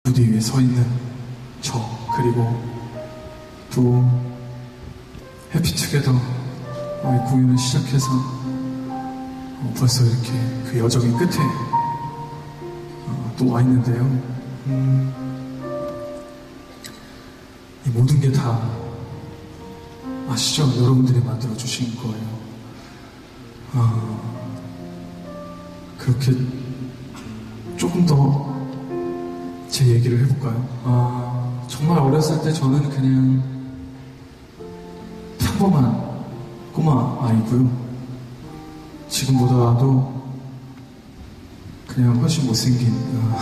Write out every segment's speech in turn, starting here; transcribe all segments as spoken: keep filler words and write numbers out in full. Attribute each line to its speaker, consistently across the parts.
Speaker 1: 무대 위에 서 있는 저, 그리고 또 해피투게더 공연을 시작해서 어, 벌써 이렇게 그 여정의 끝에 어, 또 와 있는데요. 음, 이 모든 게 다 아시죠? 여러분들이 만들어주신 거예요. 어, 그렇게 조금 더 제 얘기를 해볼까요? 아, 정말 어렸을 때 저는 그냥 평범한 꼬마 아이고요. 지금보다도 그냥 훨씬 못생긴 어,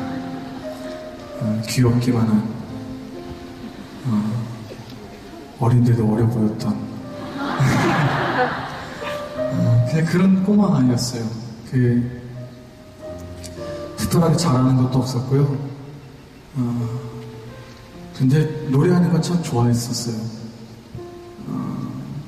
Speaker 1: 어, 귀엽기만 한 어, 어린데도 어려 보였던 어, 그냥 그런 꼬마 아이였어요. 그 특별하게 잘하는 것도 없었고요. 어, 근데 노래하는 건 참 좋아했었어요. 어,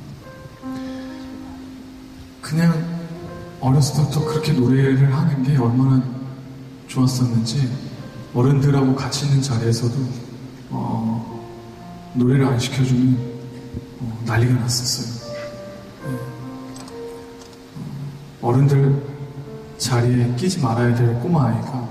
Speaker 1: 그냥 어렸을 때부터 그렇게 노래를 하는 게 얼마나 좋았었는지 어른들하고 같이 있는 자리에서도 어, 노래를 안 시켜주면 어, 난리가 났었어요. 네. 어, 어른들 자리에 끼지 말아야 될 꼬마아이가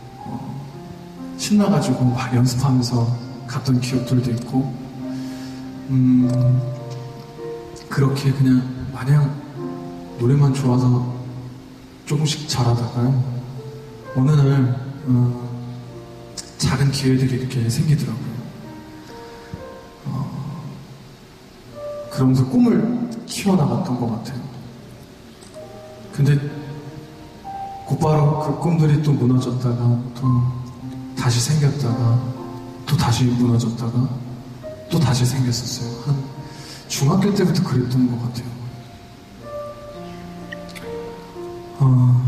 Speaker 1: 신나가지고 막 연습하면서 갔던 기억들도 있고, 음, 그렇게 그냥 마냥 노래만 좋아서 조금씩 잘하다가요, 어느 날, 어, 작은 기회들이 이렇게 생기더라고요. 어, 그러면서 꿈을 키워나갔던 것 같아요. 근데 곧바로 그 꿈들이 또 무너졌다가, 또 다시 생겼다가 또 다시 무너졌다가 또 다시 생겼었어요. 한 중학교 때부터 그랬던 것 같아요. 어,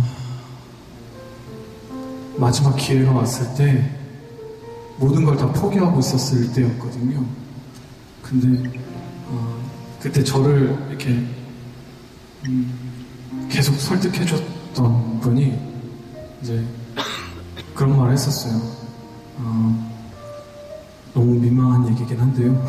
Speaker 1: 마지막 기회가 왔을 때 모든 걸 다 포기하고 있었을 때였거든요. 근데 어, 그때 저를 이렇게 음, 계속 설득해줬던 분이 이제 그런 말을 했었어요. 어, 너무 민망한 얘기긴 한데요.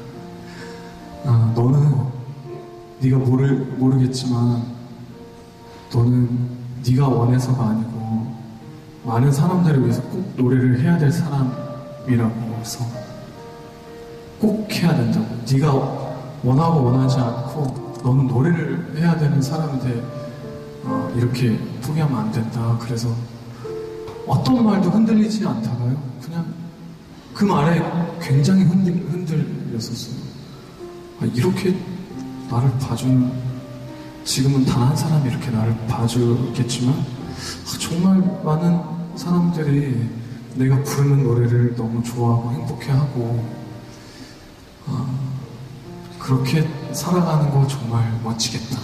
Speaker 1: 아, 너는 네가 모를, 모르겠지만 너는 네가 원해서가 아니고 많은 사람들을 위해서 꼭 노래를 해야 될 사람이라고 해서 꼭 해야 된다고. 네가 원하고 원하지 않고 너는 노래를 해야 되는 사람인데 어, 이렇게 포기하면 안 된다. 그래서 어떤 말도 흔들리지 않다가요. 그냥 그 말에 굉장히 흔들, 흔들렸었어요. 아, 이렇게 나를 봐주는, 지금은 단 한 사람이 이렇게 나를 봐주겠지만, 아, 정말 많은 사람들이 내가 부르는 노래를 너무 좋아하고 행복해하고, 아, 그렇게 살아가는 거 정말 멋지겠다.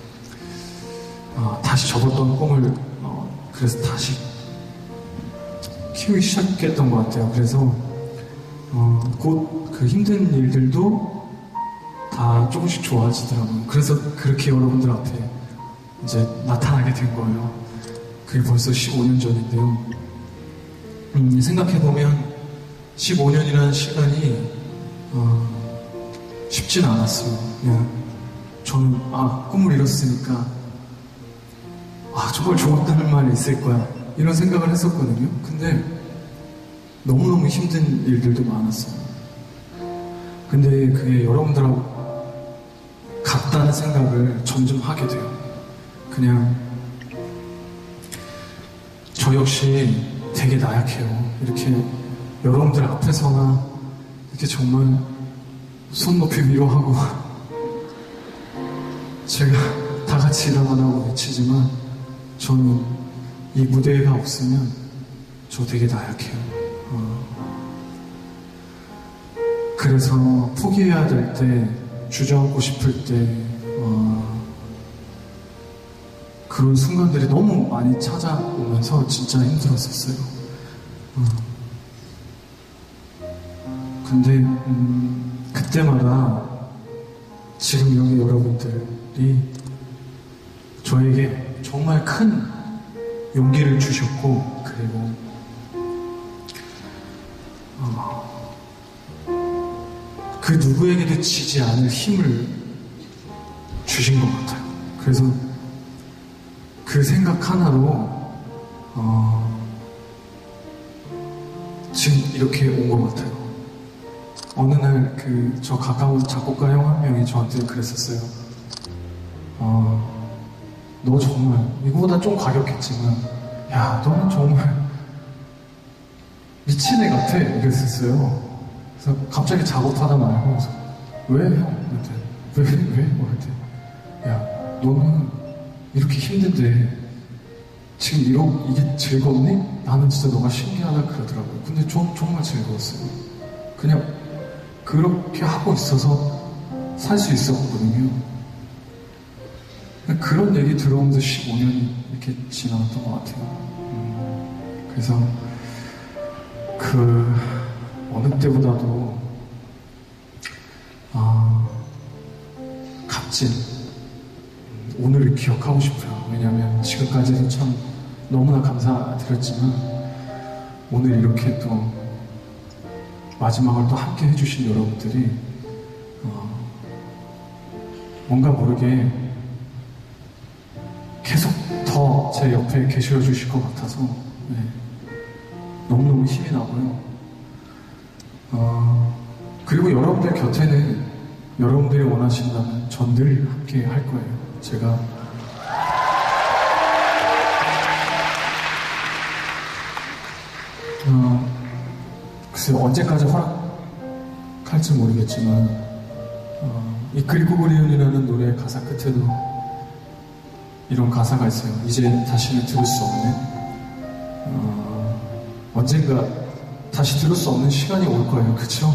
Speaker 1: 아, 다시 접었던 꿈을, 어, 그래서 다시 키우기 시작했던 것 같아요. 그래서 어, 곧 그 힘든 일들도 다 조금씩 좋아지더라고요. 그래서 그렇게 여러분들 앞에 이제 나타나게 된 거예요. 그게 벌써 십오 년 전인데요. 음, 생각해보면 십오 년이라는 시간이 어, 쉽진 않았어요. 그냥 저는 아 꿈을 이뤘으니까 아 정말 좋았다는 말이 있을 거야, 이런 생각을 했었거든요. 근데 너무너무 힘든 일들도 많았어요. 근데 그게 여러분들하고 같다는 생각을 점점 하게 돼요. 그냥 저 역시 되게 나약해요. 이렇게 여러분들 앞에서나 이렇게 정말 손 높이 위로하고 제가 다 같이 일어나라고 외치지만 저는 이 무대가 없으면 저 되게 나약해요. 어. 그래서 포기해야 될 때, 주저앉고 싶을 때 어. 그런 순간들이 너무 많이 찾아오면서 진짜 힘들었었어요. 어. 근데 음, 그때마다 지금 여기 여러분들이 저에게 정말 큰 용기를 주셨고, 그리고 어, 그 누구에게도 지지 않을 힘을 주신 것 같아요. 그래서 그 생각 하나로 어, 지금 이렇게 온 것 같아요. 어느 날 그 저 가까운 작곡가 형 한 명이 저한테 그랬었어요. 어, 너 정말 이거보다 좀 과격했지만 야 너는 정말 미친 애 같아 이랬었어요. 그래서 갑자기 작업하다 말고 왜 형? 왜? 왜? 뭐한테 야 너는 이렇게 힘든데 지금 이러, 이게 즐겁니? 나는 진짜 너가 신기하다 그러더라고요. 근데 좀 정말 즐거웠어요. 그냥 그렇게 하고 있어서 살 수 있었거든요. 그런 얘기 들어오면서 십오 년이 이렇게 지나갔던 것 같아요. 음, 그래서 그 어느 때보다도 아, 값진 오늘을 기억하고 싶어요. 왜냐하면 지금까지도 참 너무나 감사드렸지만 오늘 이렇게 또 마지막을 또 함께 해주신 여러분들이 어, 뭔가 모르게 계속 더 제 옆에 계셔 주실 것 같아서 네, 너무너무 힘이 나고요. 어, 그리고 여러분들 곁에는 여러분들이 원하신다면 전 늘 함께 할 거예요. 제가 어, 글쎄요 언제까지 허락할지 모르겠지만 어, 이 그리고 그리운이라는 노래의 가사 끝에도 이런 가사가 있어요. 이제 다시는 들을 수 없는 어, 언젠가 다시 들을 수 없는 시간이 올 거예요. 그쵸?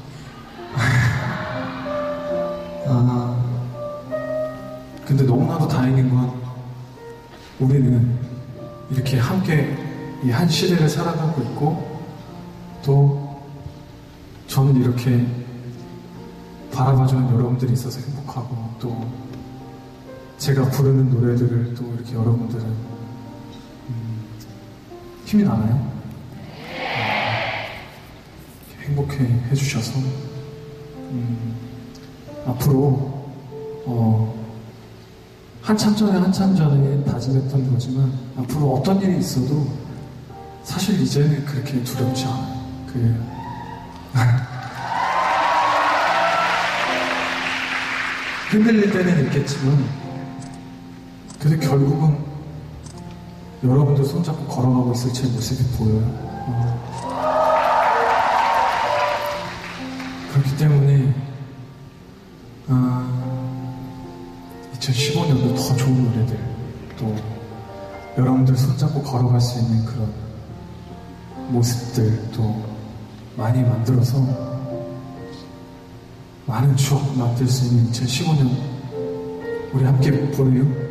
Speaker 1: 아, 근데 너무나도 다행인 건 우리는 이렇게 함께 이 한 시대를 살아가고 있고 또 저는 이렇게 바라봐주는 여러분들이 있어서 행복하고 또 제가 부르는 노래들을 또 이렇게 여러분들은 음, 힘이 나나요? 음, 행복해 해주셔서 음, 앞으로 어, 한참 전에 한참 전에 다짐했던 거지만 앞으로 어떤 일이 있어도 사실 이제는 그렇게 두렵지 않아요. 그 흔들릴 때는 있겠지만 근데 결국은 여러분들 손잡고 걸어가고 있을 제 모습이 보여요. 어. 그렇기 때문에 어, 이천십오 년도 더 좋은 노래들 또 여러분들 손잡고 걸어갈 수 있는 그런 모습들 또 많이 만들어서 많은 추억 만들 수 있는 이천십오 년 우리 함께 보내요.